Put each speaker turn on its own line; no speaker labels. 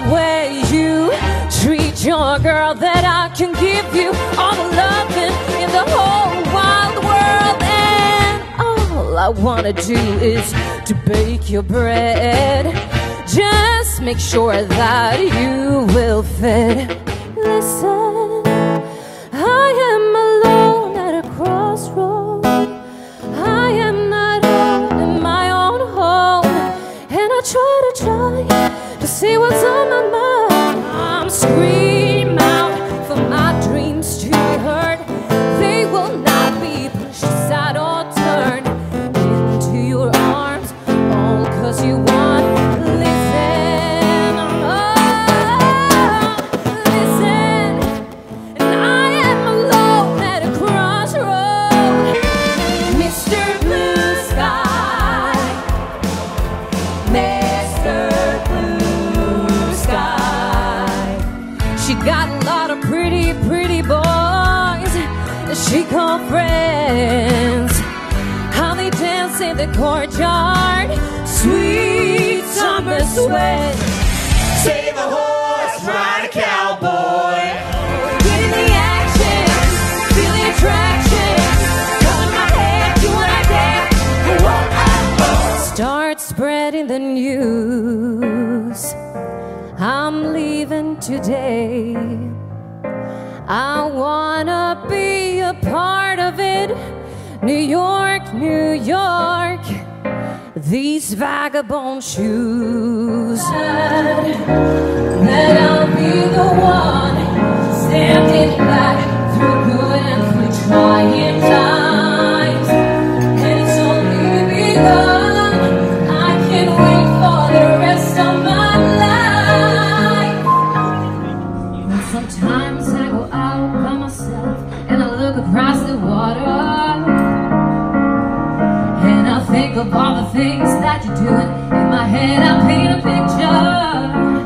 way you treat your girl, that I can give you all the loving in the whole wide world. And all I wanna do is to bake your bread. Just make sure that you will fit. Listen, I am alone at a crossroad. I am not old in my own home, and I try to see what's on my mind. I'm screaming out for my dreams to be heard. They will not be pushed aside or turned into your arms, all 'cause you want. Listen, oh, listen, and I am alone at a crossroad. Mr. Blue Sky, Mr. Blue Sky. She got a lot of pretty, pretty boys that she called friends. How they dance in the courtyard, sweet summer sweat.
Save a horse, ride a cowboy.
Get in the action, feel the attraction. Going my head, do what I dare. Start spreading the news. I'm leaving today. I wanna be a part of it. New York, New York, these vagabond shoes. That I'll be the one standing back through good and through trying times. And it's only begun. I can't wait for the rest of my life. And sometimes I go out by myself and I look across the water, and I think of all the things that you're doing. In my head I paint a picture.